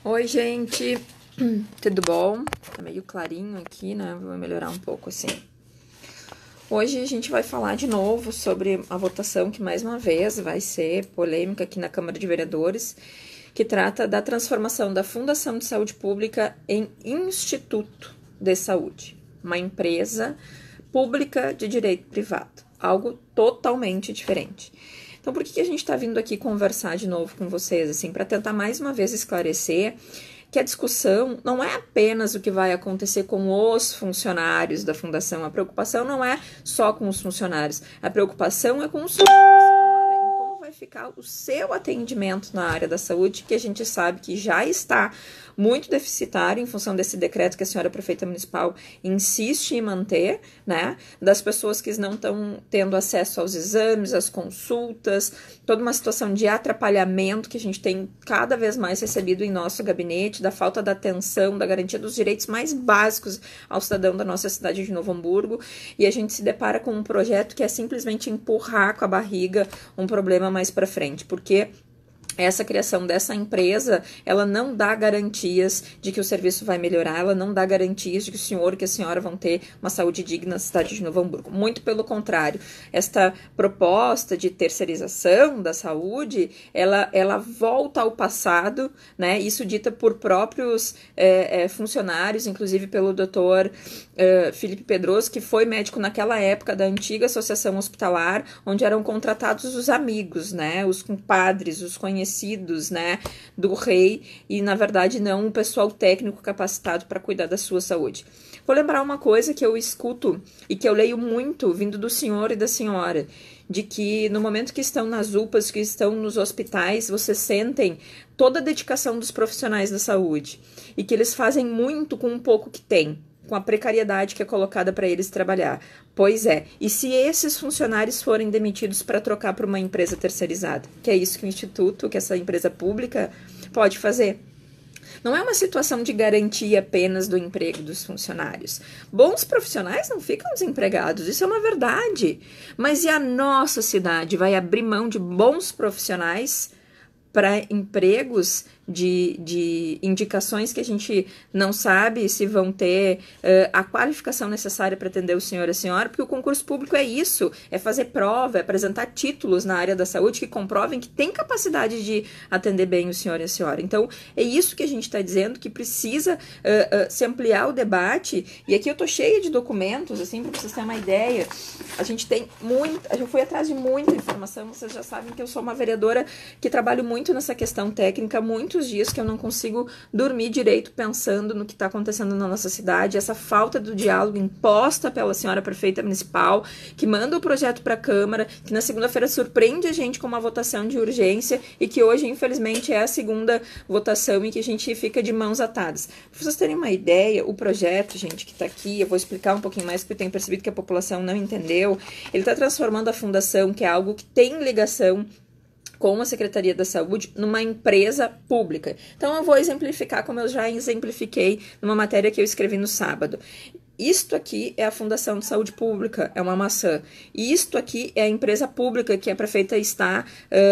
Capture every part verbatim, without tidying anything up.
Oi, gente, tudo bom? Tá meio clarinho aqui, né? Vou melhorar um pouco assim. Hoje a gente vai falar de novo sobre a votação que, mais uma vez, vai ser polêmica aqui na Câmara de Vereadores, que trata da transformação da Fundação de Saúde Pública em Instituto de Saúde, uma empresa pública de direito privado, algo totalmente diferente. Então, por que a gente está vindo aqui conversar de novo com vocês, assim, para tentar mais uma vez esclarecer que a discussão não é apenas o que vai acontecer com os funcionários da fundação, a preocupação não é só com os funcionários, a preocupação é com o senhor, em como vai ficar o seu atendimento na área da saúde, que a gente sabe que já está muito deficitário em função desse decreto que a senhora prefeita municipal insiste em manter, né, das pessoas que não estão tendo acesso aos exames, às consultas, toda uma situação de atrapalhamento que a gente tem cada vez mais recebido em nosso gabinete, da falta da atenção, da garantia dos direitos mais básicos ao cidadão da nossa cidade de Novo Hamburgo, e a gente se depara com um projeto que é simplesmente empurrar com a barriga um problema mais para frente, porque essa criação dessa empresa, ela não dá garantias de que o serviço vai melhorar, ela não dá garantias de que o senhor e que a senhora vão ter uma saúde digna na cidade de Novo Hamburgo. Muito pelo contrário, esta proposta de terceirização da saúde, ela, ela volta ao passado, né? Isso dita por próprios é, é, funcionários, inclusive pelo doutor é, Felipe Pedroso, que foi médico naquela época da antiga associação hospitalar, onde eram contratados os amigos, né? Os compadres, os conhecidos, conhecidos, né, do rei, e na verdade não o pessoal técnico capacitado para cuidar da sua saúde. Vou lembrar uma coisa que eu escuto e que eu leio muito vindo do senhor e da senhora, de que no momento que estão nas U P As, que estão nos hospitais, vocês sentem toda a dedicação dos profissionais da saúde e que eles fazem muito com um pouco que tem, com a precariedade que é colocada para eles trabalhar. Pois é, e se esses funcionários forem demitidos para trocar para uma empresa terceirizada? Que é isso que o Instituto, que essa empresa pública pode fazer. Não é uma situação de garantia apenas do emprego dos funcionários. Bons profissionais não ficam desempregados, isso é uma verdade. Mas e a nossa cidade vai abrir mão de bons profissionais para empregos de, de indicações que a gente não sabe se vão ter uh, a qualificação necessária para atender o senhor e a senhora, porque o concurso público é isso, é fazer prova, é apresentar títulos na área da saúde que comprovem que tem capacidade de atender bem o senhor e a senhora. Então, é isso que a gente está dizendo, que precisa uh, uh, se ampliar o debate, e aqui eu tô cheia de documentos, assim, para vocês terem uma ideia. A gente tem muito, eu fui atrás de muita informação, vocês já sabem que eu sou uma vereadora que trabalho muito nessa questão técnica, muitos dias que eu não consigo dormir direito pensando no que está acontecendo na nossa cidade, essa falta do diálogo imposta pela senhora prefeita municipal, que manda o projeto para a Câmara, que na segunda-feira surpreende a gente com uma votação de urgência e que hoje, infelizmente, é a segunda votação e que a gente fica de mãos atadas. Para vocês terem uma ideia, o projeto, gente, que está aqui, eu vou explicar um pouquinho mais, porque eu tenho percebido que a população não entendeu, ele está transformando a fundação, que é algo que tem ligação com a Secretaria da Saúde, numa empresa pública. Então, eu vou exemplificar como eu já exemplifiquei numa matéria que eu escrevi no sábado. Isto aqui é a Fundação de Saúde Pública, é uma maçã. E isto aqui é a empresa pública que a prefeita está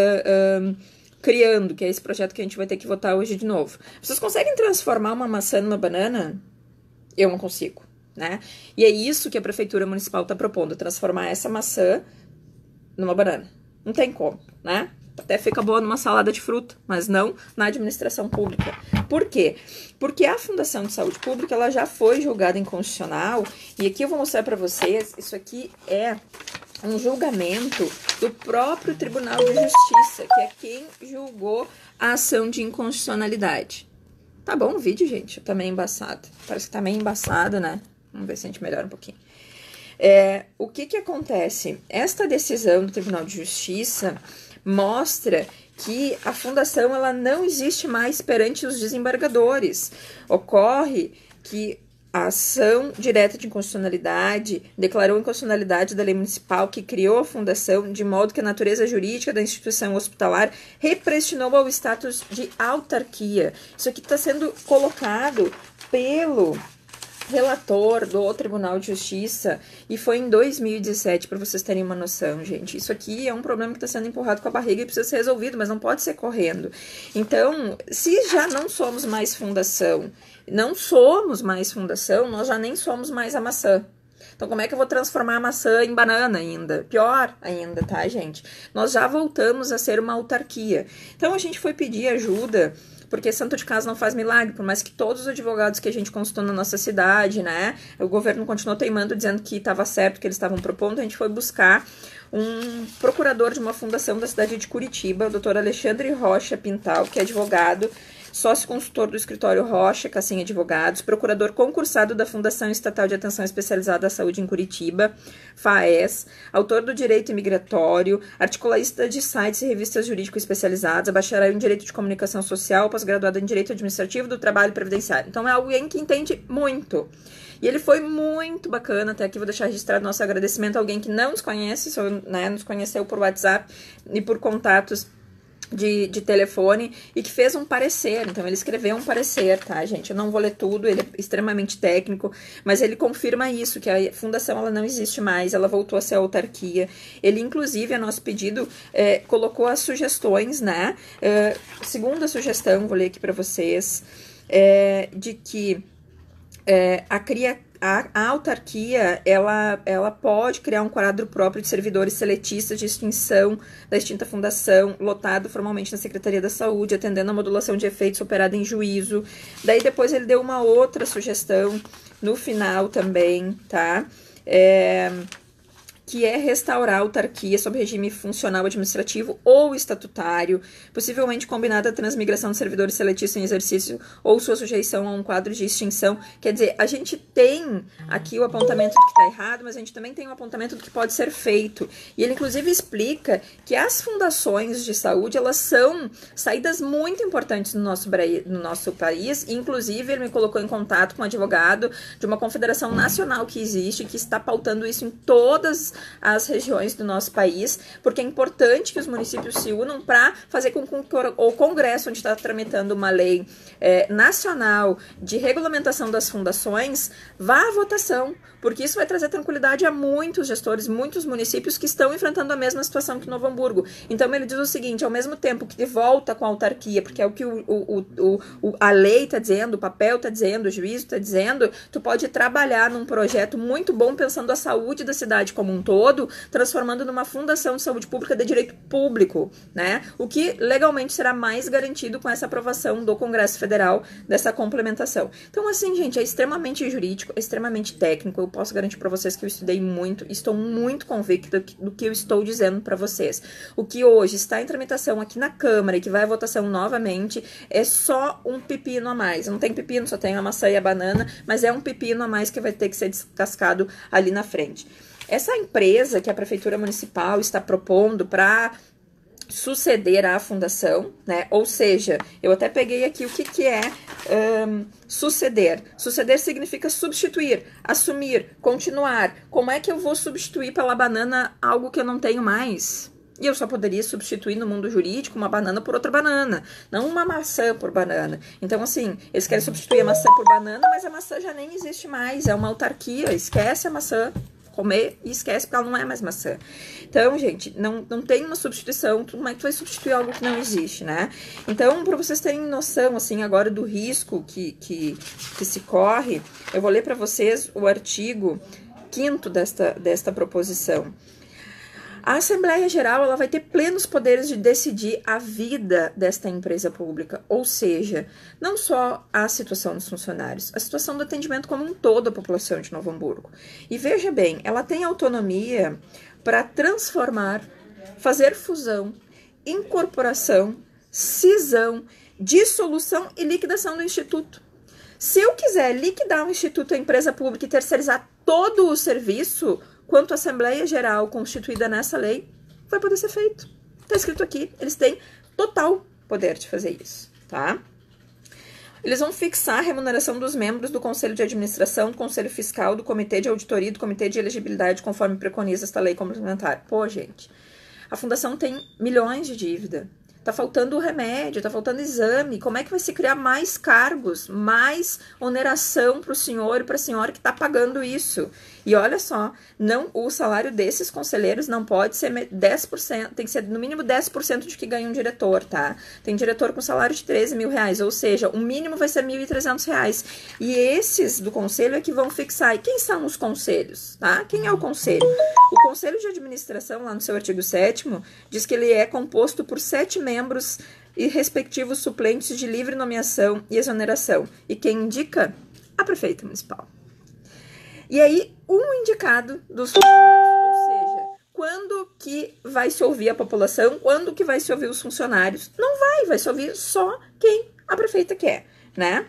uh, uh, criando, que é esse projeto que a gente vai ter que votar hoje de novo. Vocês conseguem transformar uma maçã numa banana? Eu não consigo, né? E é isso que a Prefeitura Municipal está propondo, transformar essa maçã numa banana. Não tem como, né? Até fica boa numa salada de fruta, mas não na administração pública. Por quê? Porque a Fundação de Saúde Pública, ela já foi julgada inconstitucional, e aqui eu vou mostrar para vocês, isso aqui é um julgamento do próprio Tribunal de Justiça, que é quem julgou a ação de inconstitucionalidade. Tá bom o vídeo, gente? Tá meio embaçado. Parece que tá meio embaçado, né? Vamos ver se a gente melhora um pouquinho. É, o que que acontece? Esta decisão do Tribunal de Justiça mostra que a fundação ela não existe mais perante os desembargadores. Ocorre que a ação direta de inconstitucionalidade declarou a inconstitucionalidade da lei municipal que criou a fundação, de modo que a natureza jurídica da instituição hospitalar represtinou ao status de autarquia. Isso aqui está sendo colocado pelo relator do Tribunal de Justiça, e foi em dois mil e dezessete, para vocês terem uma noção, gente. Isso aqui é um problema que está sendo empurrado com a barriga e precisa ser resolvido, mas não pode ser correndo. Então, se já não somos mais fundação, não somos mais fundação, nós já nem somos mais a maçã. Então, como é que eu vou transformar a maçã em banana ainda? Pior ainda, tá, gente? Nós já voltamos a ser uma autarquia. Então, a gente foi pedir ajuda, porque santo de casa não faz milagre, por mais que todos os advogados que a gente consultou na nossa cidade, né, o governo continuou teimando, dizendo que estava certo o que eles estavam propondo, a gente foi buscar um procurador de uma fundação da cidade de Curitiba, o doutor Alexandre Rocha Pintal, que é advogado, sócio consultor do escritório Rocha, Cassim Advogados, procurador concursado da Fundação Estatal de Atenção Especializada à Saúde em Curitiba, FAES, autor do Direito Imigratório, articulista de sites e revistas jurídico-especializadas, bacharel em Direito de Comunicação Social, pós-graduado em Direito Administrativo do Trabalho e Previdenciário. Então, é alguém que entende muito. E ele foi muito bacana, até aqui vou deixar registrado nosso agradecimento a alguém que não nos conhece, só, né, nos conheceu por WhatsApp e por contatos De, de telefone, e que fez um parecer. Então ele escreveu um parecer, tá, gente? Eu não vou ler tudo, ele é extremamente técnico, mas ele confirma isso, que a fundação ela não existe mais, ela voltou a ser autarquia. Ele, inclusive, a nosso pedido, é, colocou as sugestões, né? É, segunda sugestão, vou ler aqui para vocês, é, de que é, a cria A, a autarquia, ela, ela pode criar um quadro próprio de servidores seletistas de extinção da extinta fundação, lotado formalmente na Secretaria da Saúde, atendendo a modulação de efeitos operada em juízo. Daí depois ele deu uma outra sugestão no final também, tá? É... que é restaurar a autarquia sob regime funcional administrativo ou estatutário, possivelmente combinada a transmigração de servidores seletistas em exercício ou sua sujeição a um quadro de extinção. Quer dizer, a gente tem aqui o apontamento do que está errado, mas a gente também tem o apontamento do que pode ser feito. E ele, inclusive, explica que as fundações de saúde, elas são saídas muito importantes no nosso, no nosso país. Inclusive, ele me colocou em contato com um advogado de uma confederação nacional que existe, que está pautando isso em todas as regiões do nosso país, porque é importante que os municípios se unam para fazer com que o Congresso, onde está tramitando uma lei é, nacional de regulamentação das fundações, vá à votação, porque isso vai trazer tranquilidade a muitos gestores, muitos municípios que estão enfrentando a mesma situação que Novo Hamburgo. Então ele diz o seguinte: ao mesmo tempo que de volta com a autarquia, porque é o que o, o, o, o, a lei está dizendo, o papel está dizendo, o juízo está dizendo, tu pode trabalhar num projeto muito bom pensando a saúde da cidade como um todo, todo, transformando numa fundação de saúde pública de direito público, né? O que legalmente será mais garantido com essa aprovação do Congresso Federal dessa complementação. Então, assim, gente, é extremamente jurídico, é extremamente técnico. Eu posso garantir para vocês que eu estudei muito, estou muito convicta do que eu estou dizendo para vocês. O que hoje está em tramitação aqui na Câmara e que vai à votação novamente é só um pepino a mais. Não tem pepino, só tem a maçã e a banana, mas é um pepino a mais que vai ter que ser descascado ali na frente. Essa empresa que a Prefeitura Municipal está propondo para suceder à fundação, né? Ou seja, eu até peguei aqui o que, que é um, suceder. Suceder significa substituir, assumir, continuar. Como é que eu vou substituir pela banana algo que eu não tenho mais? E eu só poderia substituir no mundo jurídico uma banana por outra banana, não uma maçã por banana. Então, assim, eles querem substituir a maçã por banana, mas a maçã já nem existe mais, é uma autarquia, esquece a maçã. Comer e esquece porque ela não é mais maçã. Então, gente, não, não tem uma substituição. Como é que tu vai substituir algo que não existe, né? Então, para vocês terem noção, assim, agora do risco que, que, que se corre, eu vou ler para vocês o artigo quinto desta, desta proposição. A Assembleia Geral ela vai ter plenos poderes de decidir a vida desta empresa pública, ou seja, não só a situação dos funcionários, a situação do atendimento como um todo à população de Novo Hamburgo. E veja bem, ela tem autonomia para transformar, fazer fusão, incorporação, cisão, dissolução e liquidação do Instituto. Se eu quiser liquidar o Instituto, a empresa pública, e terceirizar todo o serviço, quanto a Assembleia Geral constituída nessa lei, vai poder ser feito. Está escrito aqui, eles têm total poder de fazer isso, tá? Eles vão fixar a remuneração dos membros do Conselho de Administração, do Conselho Fiscal, do Comitê de Auditoria e do Comitê de Elegibilidade, conforme preconiza esta lei complementar. Pô, gente, a Fundação tem milhões de dívida, tá faltando remédio, tá faltando exame, como é que vai se criar mais cargos, mais oneração para o senhor e para a senhora que tá pagando isso? E olha só, não, o salário desses conselheiros não pode ser dez por cento, tem que ser no mínimo dez por cento de que ganha um diretor, tá? Tem diretor com salário de treze mil reais, ou seja, o mínimo vai ser mil e trezentos reais. E esses do conselho é que vão fixar. E quem são os conselhos, tá? Quem é o conselho? O conselho de administração, lá no seu artigo sétimo, diz que ele é composto por sete membros e respectivos suplentes de livre nomeação e exoneração. E quem indica? A prefeita municipal. E aí, um indicado dos funcionários, ou seja, quando que vai se ouvir a população, quando que vai se ouvir os funcionários? Não vai, vai se ouvir só quem a prefeita quer, né?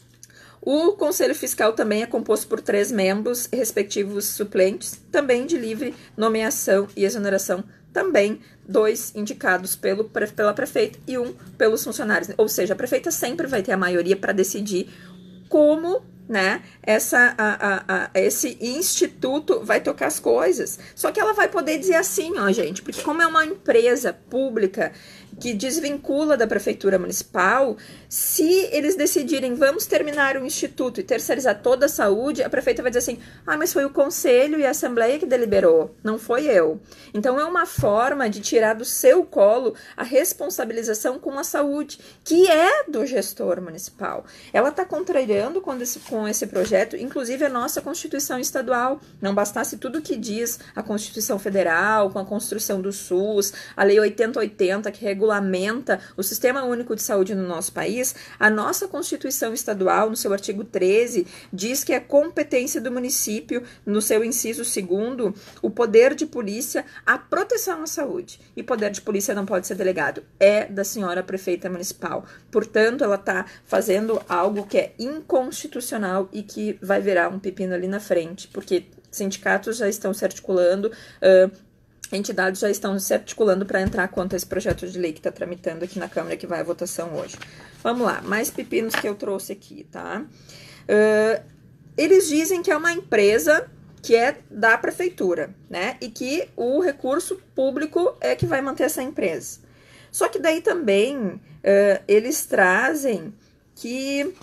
O Conselho Fiscal também é composto por três membros, respectivos suplentes, também de livre nomeação e exoneração, também dois indicados pelo, pela prefeita e um pelos funcionários. Ou seja, a prefeita sempre vai ter a maioria para decidir como, né, essa, a, a, a, esse instituto vai tocar as coisas. Só que ela vai poder dizer assim, ó, gente, porque como é uma empresa pública que desvincula da prefeitura municipal, se eles decidirem vamos terminar o instituto e terceirizar toda a saúde, a prefeita vai dizer assim, ah, mas foi o conselho e a assembleia que deliberou, não foi eu. Então é uma forma de tirar do seu colo a responsabilização com a saúde, que é do gestor municipal. Ela está contrariando com esse, com esse projeto, inclusive a nossa Constituição Estadual. Não bastasse tudo que diz a Constituição Federal, com a construção do SUS, a Lei oitenta oitenta, que regula regulamenta o Sistema Único de Saúde no nosso país, a nossa Constituição Estadual, no seu artigo treze, diz que é competência do município, no seu inciso segundo, o poder de polícia, a proteção à saúde. E poder de polícia não pode ser delegado, é da senhora prefeita municipal. Portanto, ela está fazendo algo que é inconstitucional e que vai virar um pepino ali na frente, porque sindicatos já estão se articulando, uh, entidades já estão se articulando para entrar contra esse projeto de lei que está tramitando aqui na Câmara, que vai à votação hoje. Vamos lá, mais pepinos que eu trouxe aqui, tá? Uh, eles dizem que é uma empresa que é da prefeitura, né? E que o recurso público é que vai manter essa empresa. Só que daí também uh, eles trazem que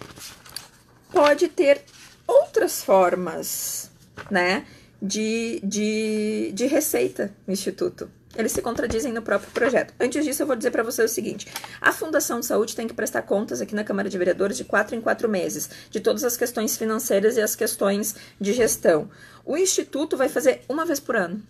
pode ter outras formas, né? De, de, de receita no Instituto. Eles se contradizem no próprio projeto. Antes disso, eu vou dizer para você o seguinte. A Fundação de Saúde tem que prestar contas aqui na Câmara de Vereadores de quatro em quatro meses, de todas as questões financeiras e as questões de gestão. O Instituto vai fazer uma vez por ano.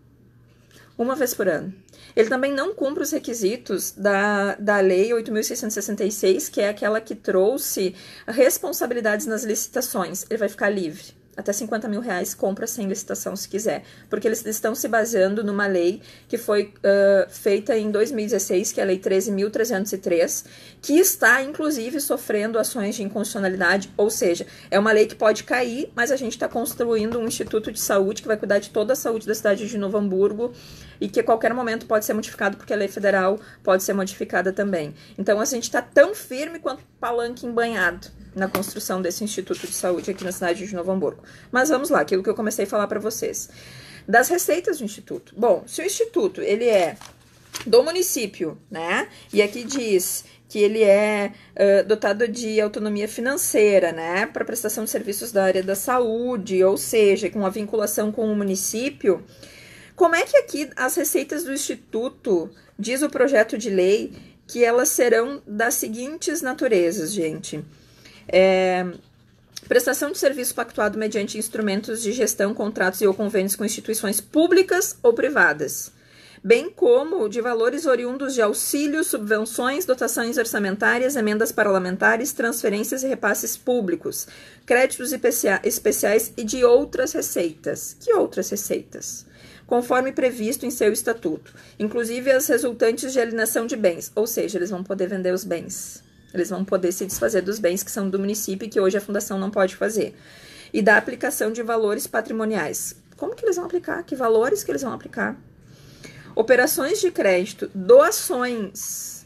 Uma vez por ano. Ele também não cumpre os requisitos da, da Lei oito mil seiscentos e sessenta e seis, que é aquela que trouxe responsabilidades nas licitações. Ele vai ficar livre. Até cinquenta mil reais, compra sem licitação se quiser, porque eles estão se baseando numa lei que foi uh, feita em dois mil e dezesseis, que é a Lei treze mil trezentos e três, que está, inclusive, sofrendo ações de inconstitucionalidade, ou seja, é uma lei que pode cair, mas a gente está construindo um instituto de saúde que vai cuidar de toda a saúde da cidade de Novo Hamburgo e que a qualquer momento pode ser modificado, porque a lei federal pode ser modificada também. Então, a gente está tão firme quanto palanque embanhado na construção desse Instituto de Saúde aqui na cidade de Novo Hamburgo. Mas vamos lá, aquilo que eu comecei a falar para vocês. Das receitas do Instituto. Bom, se o Instituto ele é do município, né? E aqui diz que ele é uh, dotado de autonomia financeira, né? Para prestação de serviços da área da saúde, ou seja, com a vinculação com o município. Como é que aqui as receitas do Instituto, diz o projeto de lei, que elas serão das seguintes naturezas, gente? É, prestação de serviço pactuado mediante instrumentos de gestão, contratos e ou convênios com instituições públicas ou privadas, bem como de valores oriundos de auxílios, subvenções, dotações orçamentárias, emendas parlamentares, transferências e repasses públicos, créditos especiais e de outras receitas. Que outras receitas? Conforme previsto em seu estatuto, inclusive as resultantes de alienação de bens, ou seja, eles vão poder vender os bens. Eles vão poder se desfazer dos bens que são do município e que hoje a fundação não pode fazer. E da aplicação de valores patrimoniais. Como que eles vão aplicar? Que valores que eles vão aplicar? Operações de crédito, doações,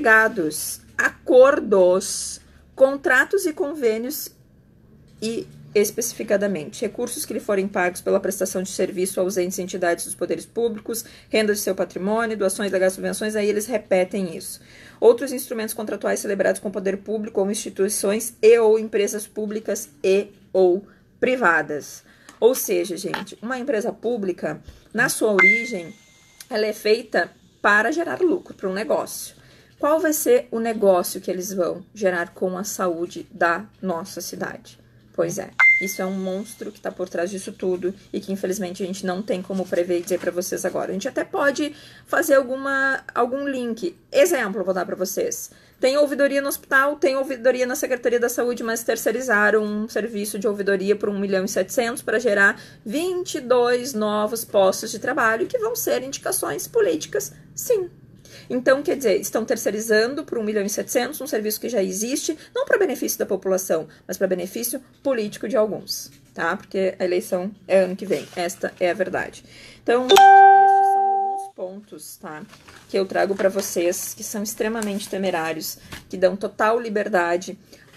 legados, acordos, contratos e convênios e especificadamente recursos que lhe forem pagos pela prestação de serviço aos entes e entidades dos poderes públicos, renda de seu patrimônio, doações, legados, subvenções, aí eles repetem isso. Outros instrumentos contratuais celebrados com o poder público ou instituições e ou empresas públicas e ou privadas. Ou seja, gente, uma empresa pública, na sua origem, ela é feita para gerar lucro, para um negócio. Qual vai ser o negócio que eles vão gerar com a saúde da nossa cidade? Pois é, isso é um monstro que está por trás disso tudo e que infelizmente a gente não tem como prever e dizer para vocês agora. A gente até pode fazer alguma, algum link. Exemplo, vou dar para vocês. Tem ouvidoria no hospital, tem ouvidoria na Secretaria da Saúde, mas terceirizaram um serviço de ouvidoria por um milhão e setecentos para gerar vinte e dois novos postos de trabalho que vão ser indicações políticas, sim. Então, quer dizer, estão terceirizando por um milhão e setecentos um serviço que já existe, não para benefício da população, mas para benefício político de alguns, tá? Porque a eleição é ano que vem, esta é a verdade. Então, esses são alguns pontos, tá? Que eu trago para vocês, que são extremamente temerários, que dão total liberdade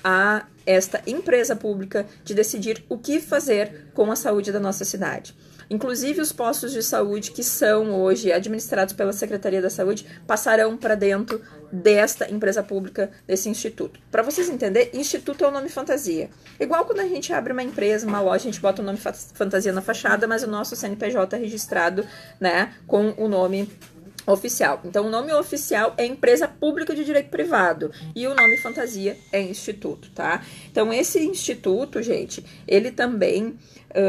a esta empresa pública de decidir o que fazer com a saúde da nossa cidade. Inclusive, os postos de saúde que são hoje administrados pela Secretaria da Saúde passarão para dentro desta empresa pública, desse instituto. Para vocês entenderem, instituto é o nome fantasia. Igual quando a gente abre uma empresa, uma loja, a gente bota o nome fantasia na fachada, mas o nosso C N P J é registrado, né, com o nome oficial. Então, o nome oficial é empresa pública de direito privado e o nome fantasia é instituto, tá? Então, esse instituto, gente, ele também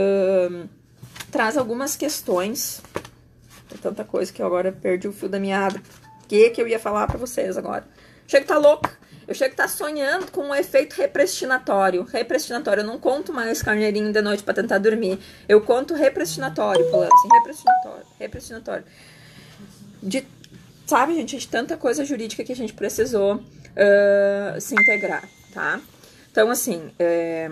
uh, traz algumas questões. Tem tanta coisa que eu agora perdi o fio da meada. O que que eu ia falar pra vocês agora? Chego tá louca. Eu chego tá sonhando com um efeito represtinatório. Represtinatório. Eu não conto mais carneirinho de noite pra tentar dormir. Eu conto represtinatório, falando assim, represtinatório, represtinatório. De, sabe, gente, de tanta coisa jurídica que a gente precisou uh, se integrar, tá? Então, assim, é,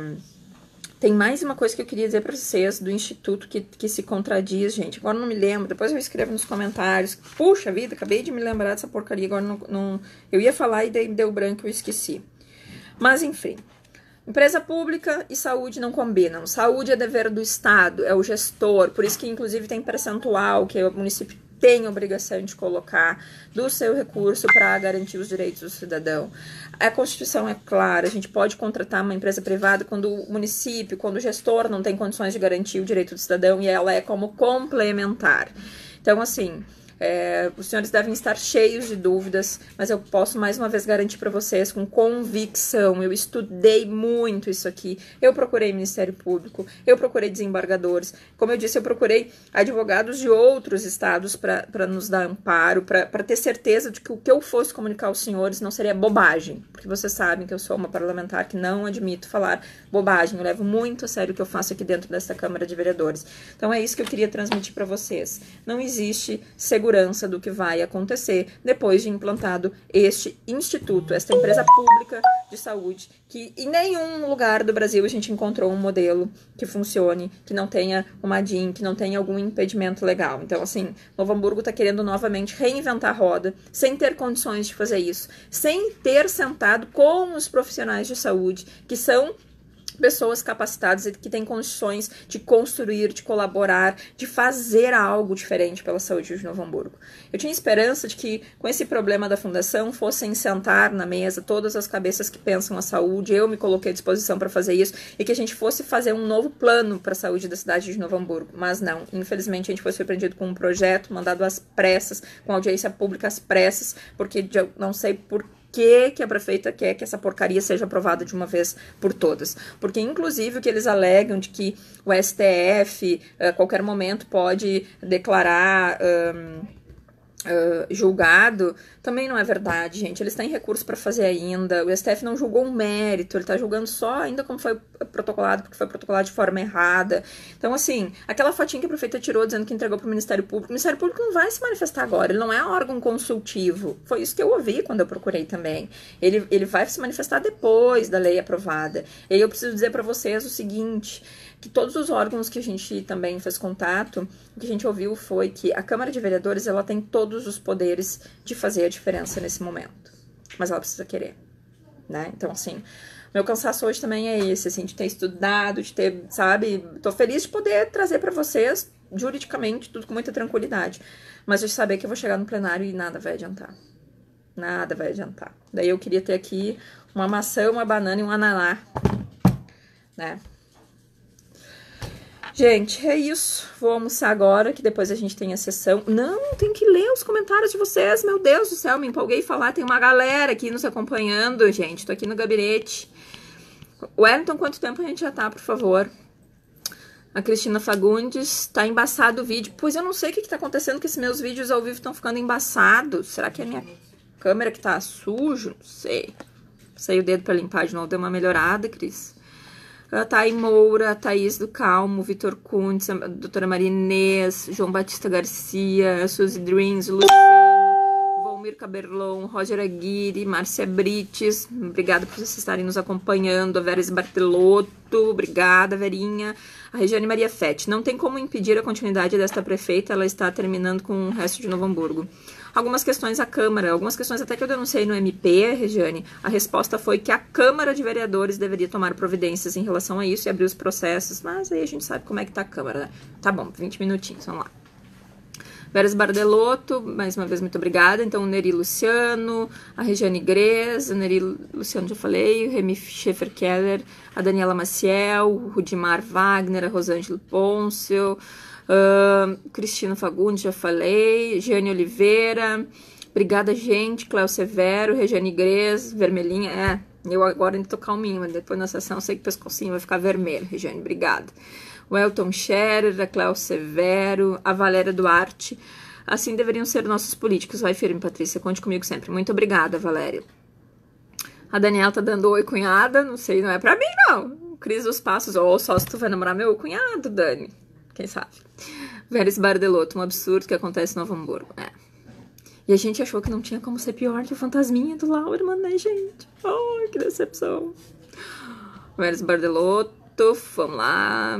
tem mais uma coisa que eu queria dizer pra vocês do Instituto que, que se contradiz, gente. Agora não me lembro, depois eu escrevo nos comentários. Puxa vida, acabei de me lembrar dessa porcaria, agora não... não eu ia falar e daí deu branco e eu esqueci. Mas, enfim... Empresa pública e saúde não combinam. Saúde é dever do Estado, é o gestor, por isso que inclusive tem percentual que o município tem obrigação de colocar do seu recurso para garantir os direitos do cidadão. A Constituição é clara, a gente pode contratar uma empresa privada quando o município, quando o gestor não tem condições de garantir o direito do cidadão e ela é como complementar. Então, assim... É, os senhores devem estar cheios de dúvidas, mas eu posso mais uma vez garantir para vocês com convicção. Eu estudei muito isso aqui. Eu procurei Ministério Público, eu procurei desembargadores. Como eu disse, eu procurei advogados de outros estados para nos dar amparo, para ter certeza de que o que eu fosse comunicar aos senhores não seria bobagem. Porque vocês sabem que eu sou uma parlamentar que não admito falar bobagem. Eu levo muito a sério o que eu faço aqui dentro dessa Câmara de Vereadores. Então é isso que eu queria transmitir para vocês. Não existe segurança segurança do que vai acontecer depois de implantado este instituto, esta empresa pública de saúde, que em nenhum lugar do Brasil a gente encontrou um modelo que funcione, que não tenha uma D I N, que não tenha algum impedimento legal. Então, assim, Novo Hamburgo está querendo novamente reinventar a roda, sem ter condições de fazer isso, sem ter sentado com os profissionais de saúde, que são pessoas capacitadas e que têm condições de construir, de colaborar, de fazer algo diferente pela saúde de Novo Hamburgo. Eu tinha esperança de que, com esse problema da fundação, fossem sentar na mesa todas as cabeças que pensam a saúde, eu me coloquei à disposição para fazer isso, e que a gente fosse fazer um novo plano para a saúde da cidade de Novo Hamburgo. Mas não, infelizmente a gente foi surpreendido com um projeto mandado às pressas, com audiência pública às pressas, porque eu não sei por que que a prefeita quer que essa porcaria seja aprovada de uma vez por todas. Porque, inclusive, o que eles alegam de que o S T F, a qualquer momento, pode declarar um, uh, julgado, também não é verdade, gente. Eles têm recurso para fazer ainda. O S T F não julgou um mérito, ele está julgando só ainda como foi protocolado, porque foi protocolado de forma errada. Então, assim, aquela fotinha que a prefeita tirou dizendo que entregou para o Ministério Público, o Ministério Público não vai se manifestar agora, ele não é órgão consultivo. Foi isso que eu ouvi quando eu procurei também. Ele, ele vai se manifestar depois da lei aprovada. E aí eu preciso dizer para vocês o seguinte, que todos os órgãos que a gente também fez contato, o que a gente ouviu foi que a Câmara de Vereadores, ela tem todos os poderes de fazer a diferença nesse momento. Mas ela precisa querer, né? Então, assim, Meu cansaço hoje também é esse, assim, de ter estudado, de ter, sabe? Tô feliz de poder trazer pra vocês, juridicamente, tudo com muita tranquilidade. Mas de saber que eu vou chegar no plenário e nada vai adiantar. Nada vai adiantar. Daí eu queria ter aqui uma maçã, uma banana e um ananá, né? Gente, é isso. Vou almoçar agora, que depois a gente tem a sessão. Não, tem que ler os comentários de vocês. Meu Deus do céu, me empolguei falar. Tem uma galera aqui nos acompanhando, gente. Tô aqui no gabinete. Wellington, quanto tempo a gente já tá, por favor? A Cristina Fagundes, tá embaçado o vídeo. Pois eu não sei o que que tá acontecendo, que esses meus vídeos ao vivo estão ficando embaçados. Será que é a minha câmera que tá sujo? Não sei. Saiu o dedo pra limpar de novo, deu uma melhorada, Cris. A Thay Moura, a Thaís do Calmo, Vitor Kuntz, a doutora Maria Inês, João Batista Garcia, a Suzy Dreams, Luciano, Valmir Caberlon, Roger Aguirre, Márcia Brites, obrigada por vocês estarem nos acompanhando, a Vera Esbartelotto, obrigada, Verinha, a Regiane Maria Fett. Não tem como impedir a continuidade desta prefeita, ela está terminando com o resto de Novo Hamburgo. Algumas questões à Câmara, algumas questões até que eu denunciei no M P, Regiane, a resposta foi que a Câmara de Vereadores deveria tomar providências em relação a isso e abrir os processos, mas aí a gente sabe como é que tá a Câmara, né? Tá bom, vinte minutinhos, vamos lá. Veras Bardelotto, mais uma vez, muito obrigada. Então, o Neri Luciano, a Regiane Grez, o Neri Luciano, já falei, o Remy Schaefer-Keller, a Daniela Maciel, o Rudimar Wagner, a Rosângela Pôncio, Uh, Cristina Fagundes, já falei, Jane Oliveira, obrigada, gente, Cléo Severo, Regiane Grez, vermelhinha, é, eu agora ainda tô calminho, mas depois na sessão eu sei que o pescocinho vai ficar vermelho, Regiane, obrigada. O Elton Scherer, a Cléo Severo, a Valéria Duarte, assim deveriam ser nossos políticos, vai firme, Patrícia, conte comigo sempre, muito obrigada, Valéria. A Daniela tá dando oi, cunhada, não sei, não é pra mim, não, Cris dos Passos, ou só se tu vai namorar meu cunhado, Dani. Quem sabe? Veres Bardelotto, um absurdo que acontece em Novo Hamburgo. É. E a gente achou que não tinha como ser pior que o fantasminha do Lauerman, né, gente? Ai, que decepção. Veres Bardelotto, vamos lá.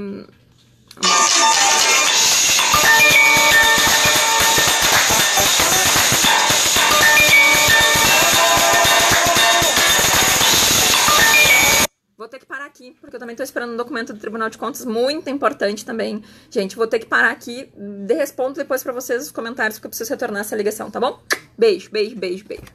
Vou ter que parar aqui, porque eu também tô esperando um documento do Tribunal de Contas muito importante também. Gente, vou ter que parar aqui. Respondo depois pra vocês os comentários, porque eu preciso retornar essa ligação, tá bom? Beijo, beijo, beijo, beijo.